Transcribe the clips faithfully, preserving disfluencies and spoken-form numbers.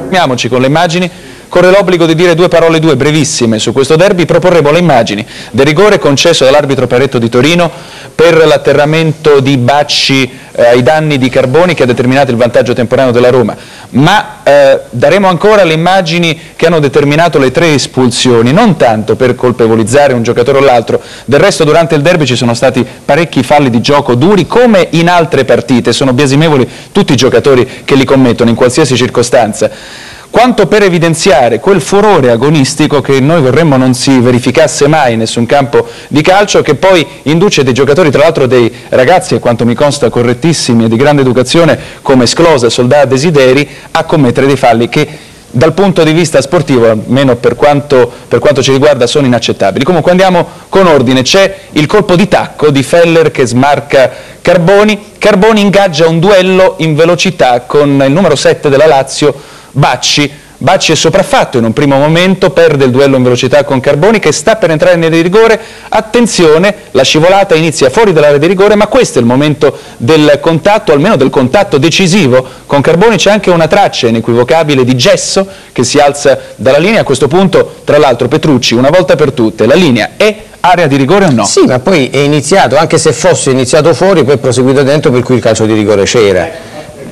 Fermiamoci con le immagini. Corre l'obbligo di dire due parole, due brevissime su questo derby. Proporremo le immagini del rigore concesso dall'arbitro Pairetto di Torino per l'atterramento di Bacci eh, ai danni di Carboni, che ha determinato il vantaggio temporaneo della Roma, ma eh, daremo ancora le immagini che hanno determinato le tre espulsioni, non tanto per colpevolizzare un giocatore o l'altro. Del resto durante il derby ci sono stati parecchi falli di gioco duri come in altre partite, sono biasimevoli tutti i giocatori che li commettono in qualsiasi circostanza, quanto per evidenziare quel furore agonistico che noi vorremmo non si verificasse mai in nessun campo di calcio, che poi induce dei giocatori, tra l'altro dei ragazzi, e quanto mi consta correttissimi e di grande educazione, come Sclosa, Soldà, Desideri, a commettere dei falli che dal punto di vista sportivo, almeno per quanto, per quanto ci riguarda, sono inaccettabili. Comunque andiamo con ordine. C'è il colpo di tacco di Feller che smarca Carboni. Carboni ingaggia un duello in velocità con il numero sette della Lazio, Bacci. Bacci è sopraffatto in un primo momento, perde il duello in velocità con Carboni che sta per entrare nell'area di rigore. Attenzione, la scivolata inizia fuori dall'area di rigore, ma questo è il momento del contatto, almeno del contatto decisivo con Carboni. C'è anche una traccia inequivocabile di gesso che si alza dalla linea. A questo punto, tra l'altro, Petrucci, una volta per tutte, la linea è area di rigore o no? Sì, ma poi è iniziato, anche se fosse iniziato fuori, poi è proseguito dentro, per cui il calcio di rigore c'era.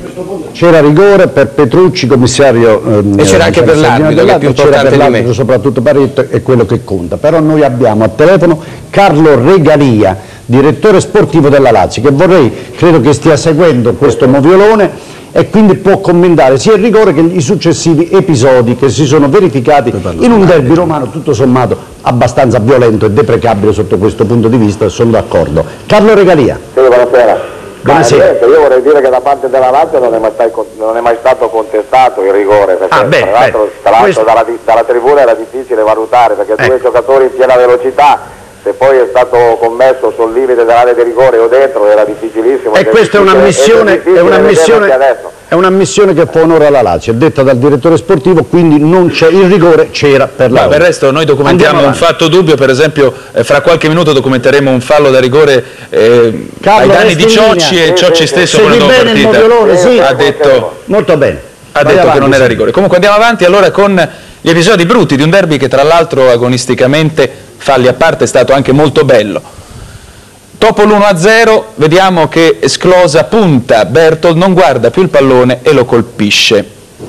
C'era rigore per Petrucci, commissario, ehm, e c'era anche per l'arbitro, che è più importante di me. Soprattutto Pairetto, è quello che conta. Però noi abbiamo a telefono Carlo Regalia, direttore sportivo della Lazio, che vorrei, credo che stia seguendo questo moviolone e quindi può commentare sia il rigore che i successivi episodi che si sono verificati in un derby romano tutto sommato abbastanza violento e deprecabile sotto questo punto di vista, sono d'accordo. Carlo Regalia. Sì, buonasera. Niente, io vorrei dire che da parte della Lazio non è mai, stai, non è mai stato contestato il rigore, perché ah, beh, tra l'altro questo... dalla, dalla tribuna era difficile valutare, perché eh. due giocatori in piena velocità, se poi è stato commesso sul limite dell'area di rigore o dentro, era difficilissimo. E questa è un'ammissione è un'ammissione che fa onore alla Lazio, è detta dal direttore sportivo, quindi non c'è il rigore, c'era per la. Ma per il resto noi documentiamo un fatto dubbio, per esempio eh, fra qualche minuto documenteremo un fallo da rigore eh, ai danni di Ciocci, e Ciocci stesso con la nuova partita sì, ha detto, molto bene. ha detto avanti, che non era rigore. Comunque andiamo avanti allora con gli episodi brutti di un derby che tra l'altro agonisticamente, falli a parte, è stato anche molto bello. Dopo l'uno a zero vediamo che Sclosa punta, Bertold non guarda più il pallone e lo colpisce.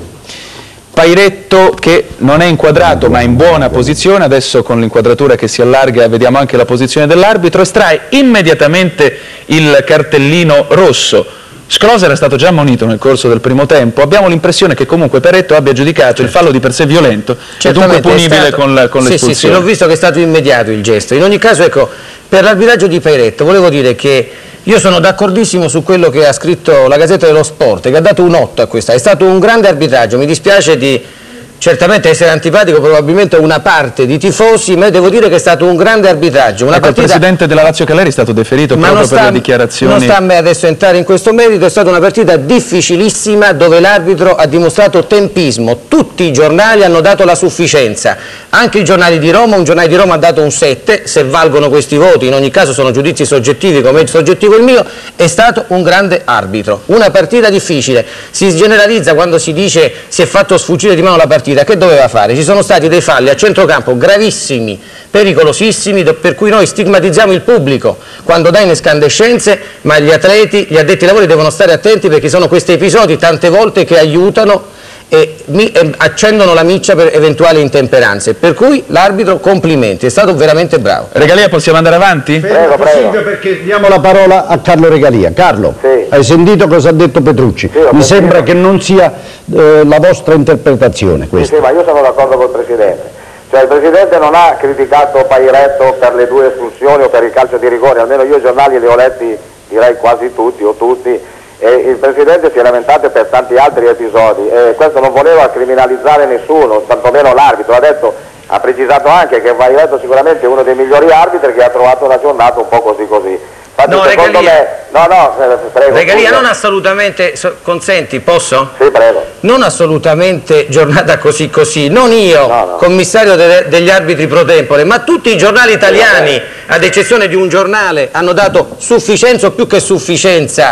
Pairetto, che non è inquadrato ma è in buona posizione, adesso con l'inquadratura che si allarga vediamo anche la posizione dell'arbitro, estrae immediatamente il cartellino rosso. Sclosa era stato già ammonito nel corso del primo tempo, abbiamo l'impressione che comunque Pairetto abbia giudicato certo. il fallo di per sé violento e dunque punibile stato... con l'espulsione. Sì, sì, sì, l'ho visto che è stato immediato il gesto. In ogni caso, ecco, per l'arbitraggio di Pairetto volevo dire che io sono d'accordissimo su quello che ha scritto la Gazzetta dello Sport, che ha dato un otto a questa. È stato un grande arbitraggio, mi dispiace di certamente essere antipatico probabilmente a una parte di tifosi, ma devo dire che è stato un grande arbitraggio. Una ecco, partita... Il presidente della Lazio Calleri è stato deferito ma proprio sta, per le dichiarazioni. Non sta a me adesso entrare in questo merito, è stata una partita difficilissima dove l'arbitro ha dimostrato tempismo. Tutti i giornali hanno dato la sufficienza, anche i giornali di Roma, un giornale di Roma ha dato un sette, se valgono questi voti, in ogni caso sono giudizi soggettivi, come è soggettivo il mio, è stato un grande arbitro. Una partita difficile, si generalizza quando si dice si è fatto sfuggire di mano la partita. Che doveva fare? Ci sono stati dei falli a centrocampo gravissimi, pericolosissimi, per cui noi stigmatizziamo il pubblico quando dà in escandescenze, ma gli atleti, gli addetti ai lavori devono stare attenti, perché sono questi episodi tante volte che aiutano e, e accendono la miccia per eventuali intemperanze, per cui l'arbitro complimenti, è stato veramente bravo. Regalia, possiamo andare avanti? Prego, prego. Perché diamo la parola a Carlo Regalia. Carlo, sì. Hai sentito cosa ha detto Petrucci? Sì, mi sembra che non sia eh, la vostra interpretazione questa. Sì, sì, ma io sono d'accordo col Presidente. Cioè il Presidente non ha criticato Pairetto per le due espulsioni o per il calcio di rigore, almeno io i giornali li ho letti, direi quasi tutti o tutti, e il Presidente si è lamentato per tanti altri episodi, e questo non voleva criminalizzare nessuno, tantomeno l'arbitro. Ha detto, ha precisato anche che Pairetto sicuramente è uno dei migliori arbitri, che ha trovato una giornata un po' così così. Infatti, no, secondo Regalia, me, no, no, prego, Regalia scusa. non assolutamente, so, consenti, posso? Sì, prego. Non assolutamente giornata così così, non io, no, no. commissario de degli arbitri pro tempore, ma tutti i giornali italiani, sì, ad eccezione di un giornale, hanno dato sufficienza o più che sufficienza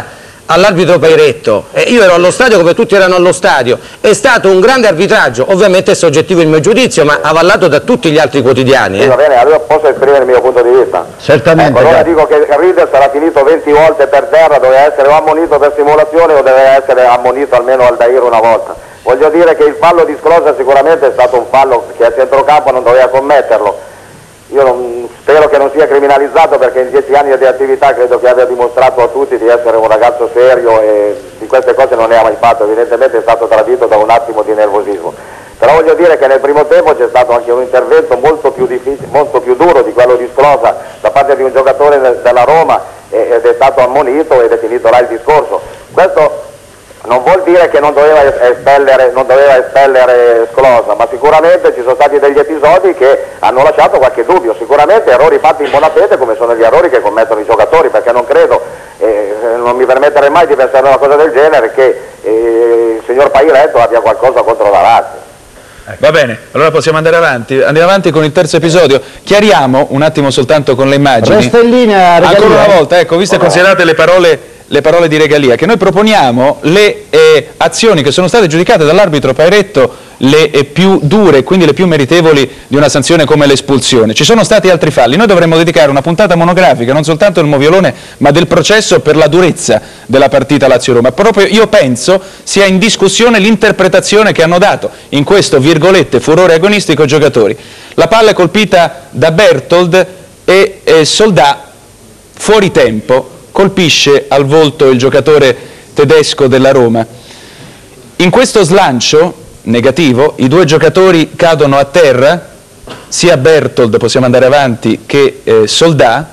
all'arbitro Pairetto, e io ero allo stadio come tutti erano allo stadio, è stato un grande arbitraggio, ovviamente è soggettivo il mio giudizio, ma avallato da tutti gli altri quotidiani. Eh. Sì, va bene, allora posso esprimere il mio punto di vista? Certamente. Ecco, allora dico che Reader sarà finito venti volte per terra, doveva essere o ammonito per simulazione o doveva essere ammonito almeno al Dair una volta. Voglio dire che il fallo di Sclosa sicuramente è stato un fallo che a centrocampo non doveva commetterlo. Io non, spero che non sia criminalizzato, perché in dieci anni di attività credo che abbia dimostrato a tutti di essere un ragazzo serio e di queste cose non ne ha mai fatto, evidentemente è stato tradito da un attimo di nervosismo. Però voglio dire che nel primo tempo c'è stato anche un intervento molto più difficile, molto più duro di quello di Sclosa da parte di un giocatore della Roma, ed è stato ammonito ed è finito là il discorso. Questo non vuol dire che non doveva espellere, non doveva espellere Sclosa, ma sicuramente ci sono stati degli episodi che hanno lasciato qualche dubbio, sicuramente errori fatti in buona fede come sono gli errori che commettono i giocatori, perché non credo, eh, non mi permetterei mai di pensare a una cosa del genere, che eh, il signor Pairetto abbia qualcosa contro la Lazio. Va bene, allora possiamo andare avanti. Andiamo avanti con il terzo episodio. Chiariamo un attimo soltanto con le immagini. Resta in linea, Regalia. Ancora una volta, ecco, viste e considerate le parole, le parole di Regalia, che noi proponiamo le eh, azioni che sono state giudicate dall'arbitro Pairetto le eh, più dure, quindi le più meritevoli di una sanzione come l'espulsione. Ci sono stati altri falli. Noi dovremmo dedicare una puntata monografica non soltanto del moviolone, ma del processo per la durezza della partita Lazio-Roma. Proprio io penso sia in discussione l'interpretazione che hanno dato in questo, virgolette, furore agonistico i giocatori. La palla è colpita da Berthold e eh, Soldà, fuori tempo, colpisce al volto il giocatore tedesco della Roma. In questo slancio negativo i due giocatori cadono a terra, sia Berthold, possiamo andare avanti, che eh, Soldà,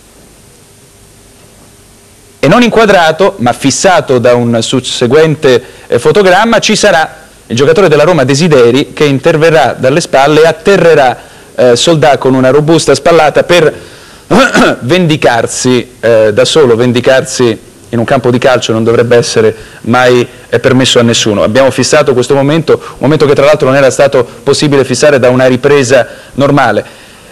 e non inquadrato ma fissato da un susseguente eh, fotogramma ci sarà il giocatore della Roma Desideri, che interverrà dalle spalle e atterrerà eh, Soldà con una robusta spallata per vendicarsi eh, da solo. Vendicarsi in un campo di calcio non dovrebbe essere mai eh, permesso a nessuno. Abbiamo fissato questo momento, un momento che tra l'altro non era stato possibile fissare da una ripresa normale.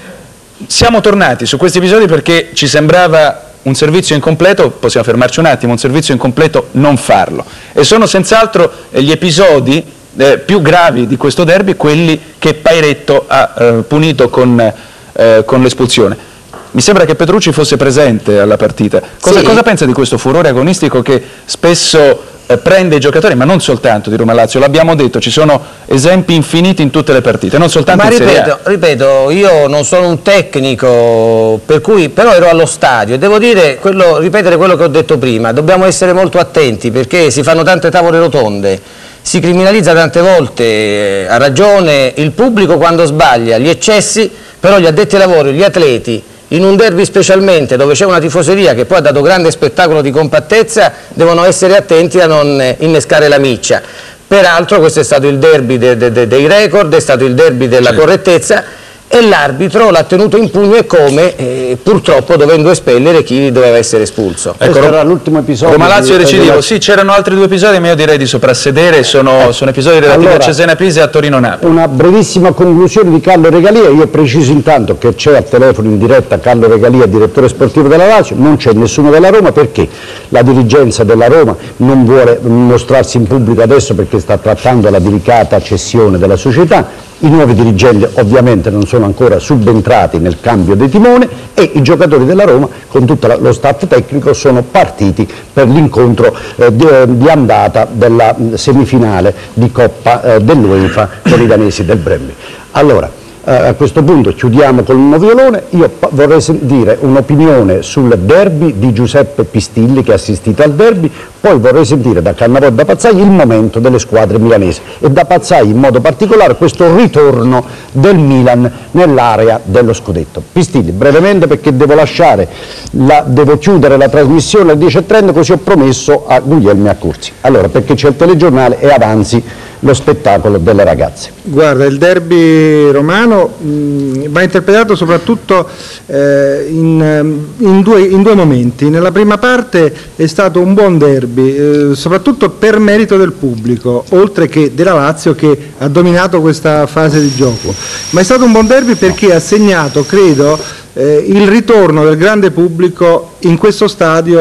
Siamo tornati su questi episodi perché ci sembrava un servizio incompleto, possiamo fermarci un attimo, un servizio incompleto non farlo. E sono senz'altro eh, gli episodi eh, più gravi di questo derby, quelli che Pairetto ha eh, punito con, eh, con l'espulsione. Mi sembra che Petrucci fosse presente alla partita. Cosa, sì. cosa pensa di questo furore agonistico che spesso eh, prende i giocatori, ma non soltanto di Roma Lazio? L'abbiamo detto, ci sono esempi infiniti in tutte le partite, non soltanto ma in Serie A. ripeto, ripeto, io non sono un tecnico, per cui, però ero allo stadio e devo dire, quello, ripetere quello che ho detto prima. Dobbiamo essere molto attenti perché si fanno tante tavole rotonde, si criminalizza tante volte, eh, ha ragione il pubblico quando sbaglia, gli eccessi, però gli addetti ai lavori, gli atleti, in un derby specialmente dove c'è una tifoseria che poi ha dato grande spettacolo di compattezza, devono essere attenti a non innescare la miccia. Peraltro questo è stato il derby de, de, de, dei record, è stato il derby della certo. correttezza, e l'arbitro l'ha tenuto in pugno e come, eh, purtroppo dovendo espellere chi doveva essere espulso. Ecco, questo era l'ultimo episodio. Roma Lazio di, recidivo, della... sì, c'erano altri due episodi, ma io direi di soprassedere, sono, sono episodi relativi allora, a Cesena Pisa e a Torino Napoli. Una brevissima conclusione di Carlo Regalia. Io preciso intanto che c'è al telefono in diretta Carlo Regalia, direttore sportivo della Lazio, non c'è nessuno della Roma perché la dirigenza della Roma non vuole mostrarsi in pubblico adesso perché sta trattando la delicata cessione della società. I nuovi dirigenti ovviamente non sono ancora subentrati nel cambio dei timoni e i giocatori della Roma con tutto lo staff tecnico sono partiti per l'incontro eh, di, di andata della semifinale di Coppa eh, dell'UEFA con i danesi del Brøndby. Allora, a questo punto chiudiamo col moviolone. Io vorrei sentire un'opinione sul derby di Giuseppe Pistilli che ha assistito al derby, poi vorrei sentire da Cannavò e da Pazzai il momento delle squadre milanesi e da Pazzai in modo particolare questo ritorno del Milan nell'area dello scudetto. Pistilli, brevemente perché devo lasciare, la, devo chiudere la trasmissione alle dieci e trenta, così ho promesso a Guglielmi Accursi. Allora, perché c'è il telegiornale e avanzi lo spettacolo delle ragazze. Guarda, il derby romano mh, va interpretato soprattutto eh, in, in, due, in due momenti. Nella prima parte è stato un buon derby, eh, soprattutto per merito del pubblico, oltre che della Lazio che ha dominato questa fase di gioco. Ma è stato un buon derby perché ha segnato, credo, eh, il ritorno del grande pubblico in questo stadio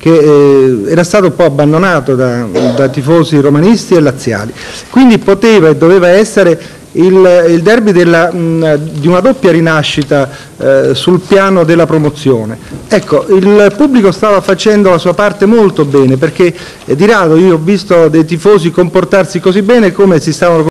che eh, era stato un po' abbandonato da, da tifosi romanisti e laziali. Quindi poteva e doveva essere il, il derby della, mh, di una doppia rinascita eh, sul piano della promozione. Ecco, il pubblico stava facendo la sua parte molto bene, perché eh, di rado io ho visto dei tifosi comportarsi così bene come si stavano